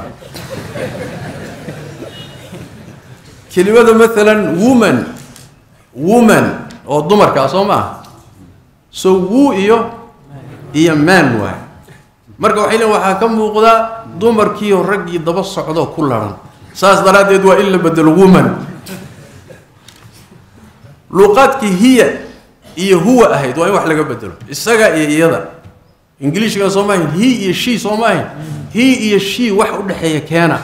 كلمة مثلا woman woman أو دمر كاسوما so who إيو إيه man واحد مركو حيلين وحا كم مقدا دمر كيو رجي دبص عقدا كلها ساس دراد يدوا إلا بدل woman لغتك هي إيه هو أهيد وأي واحد لقى بدله السجا إيه يدا إنجليزي كان صومين هي إيه شيء صومين هي إيه شيء واحد حيا كان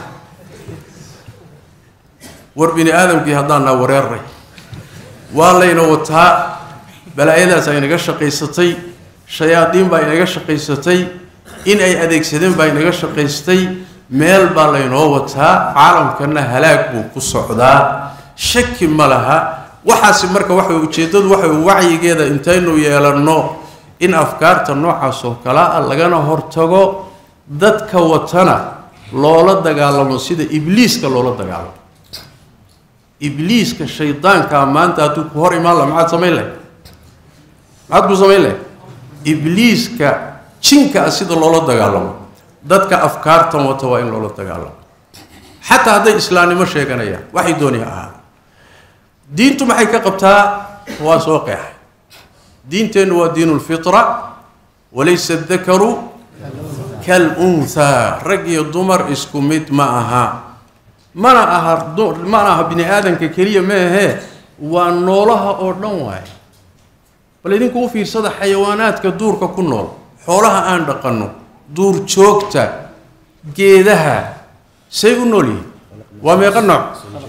وربني آدم كي هضانا وريري والله ينوتها بلا إذا سينقش قيستي شياطين بينقش قيستي إن أي أديك سدين بينقش قيستي ميل بلا ينوتها عالم كنا هلاك وكسعدا شك ملها waxaas marka waxa uu jeedadu waxa uu wacyigeeda intaynu yeelano in afkaarta noocaas oo kala lagana hortago dadka watana loola dagaalamo sida ibliiska loola dagaalamo ibliiska shaydaanka maanta tuu ku hor imaan la maxad sameeyay maxad ku sameeyay ibliiska jinka sida loola dagaalamo dadka afkaarta wata waa in loola dagaalamo hatta haday islaamnimo sheeganayaan waxay doonayaan دينتو maxay ka qabtaa waa soo qeexay diinteenu waa diinul fitra walaysa dhakaru kal untha ragi dumar isku mid ma aha mana aha mana aha bini aadanka kaliya ma aha waa noolaha oo dhan waay bal idinku u fiirsada xayawaanaadka duurka ku nool xoolaha aan dhaqano duur joogta geedaha say u nooli waa meeqa nooc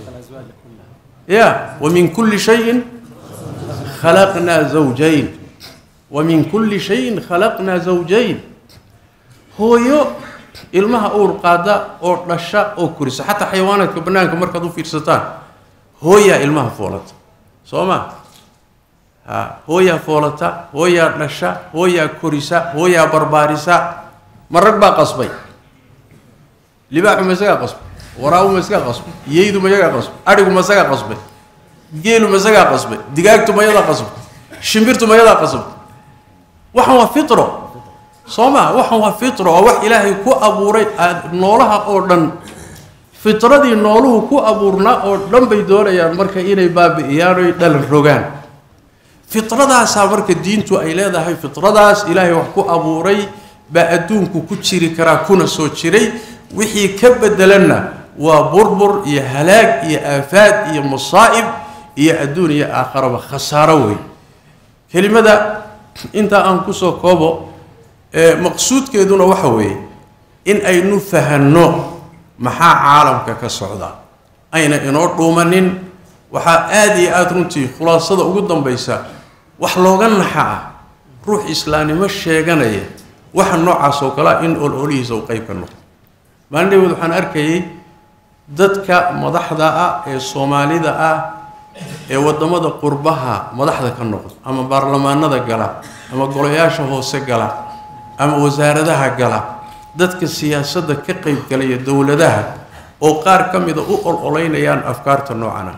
يا ومن كل شيء خلقنا زوجين ومن كل شيء خلقنا زوجين هو يو ilmaha uur qaada oo dhasha oo kurisa hatta xayawaanka banaanka markaad u fiirsataan hooya ilmaha foolata sooma ha hooya foolata hooya dhasha hooya kurisa hooya barbaarisa marag ba qasbay libaaxu masaga qasbay waraaw masaga qasbay yeedu masaga qasbay arigu masaga qasbay geelu masaga qasbay digaagtu mayada qasbay shimbirtu mayada qasbay waxan waa fitro sooma waxan waa fitro wax ilaahay ku abuuray noolaha oo dhan fitradii nooluhu ku abuurna oo dhan bay doonayaan marka inay baabi'iyaan oo dhal rogaan fitradaas marka diintu ay leedahay fitradaas ilaahay wax ku abuuray ba adduunku ku jiri kara kuna soo jiray wixii ka bedelana waa burbur iyo halaag iyo aafaad iyo musaa'ib iyo adduun iyo aakhiraba khasaaro way kelimada inta aan ku soo koobo maqsuudkeeduna waxa weeye in aynu fahanno maxaa caalamka ka socda ayna inoo dhuumanin waxa aad iyo aad runtii khulaasada ugu dambaysa wax looga naxaa ruux islaamnimo sheeganaya waxa noocaas oo kala in ololihiisa uu qayb ka noqdo maandheed waxaan arkayay dadka madaxda ah ee Soomaalida ah ee wadamada qurbaha madaxda ka noqdo ama baarlamaanada gala ama golayaasha hoose gala ama wasaaradaha gala dadka siyaasadda ka qayb galaya dawladaha oo qaar kamid ah u ololeynayaan afkaarta noocana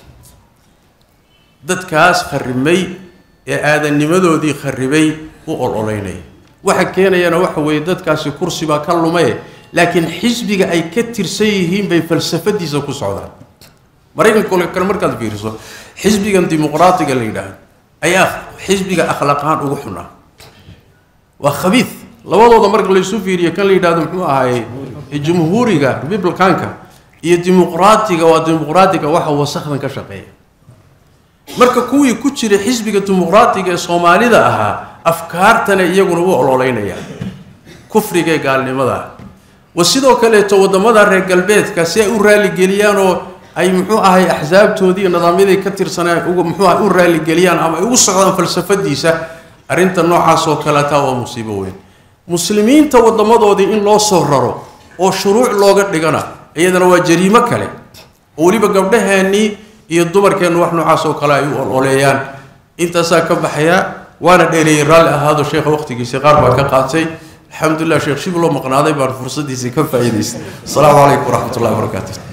dadkaas kharrimay ee aadanimadoodii kharribay u ololeynay waxa keenayana waxa weeye dadkaasi kursi ba ka lumay laakiin xisbiga ay ka tirsan yihiin bay falsafadiisa ku socdaan maraykanka kale kale markaad fiiriso xisbigan dimuqraadiga la yiraahdo ayaa xisbiga akhlaaqan ugu xunaa waa khabiith labadooda marka la isu fiiriyo kan la yiraahdo muxuu ahaay jumhuuriga republicanka iyo dimuqraadiga waa dimuqraadiga waxa wasakhdan ka shaqeeya marka kuwii ku jiray xisbiga dimuqraadiga ee Soomaalida ahaa afkaartana iyaguna u ololeynayaan kufriga gaalnimada وسيدو كليتو ودمada reer galbeedka si ay u raali geliyaan oo ay muxuu ahay axsaabtoodii nidaamyada ka tirsanay ugu muxuu ahay u raali geliyaan ama ay u socdaan falsafadiisa arinta noocaas oo kala taa waa musiibo weyn muslimiinta wadamadoodii in loo soo raro oo shuruuc looga dhigana iyadana waa jariimo kale oo waliba gabdhaheeni iyo dumarkeenu wax noocaas oo kala ay u oleeyaan انت ساكب بحياة وانا ديري رالي هذا الشيخ وقتي سيقار بكاقاتي الحمد لله شيخ شبلو مقناضي بار فرصتي سيكفى ايديس. السلام عليكم ورحمة الله وبركاته.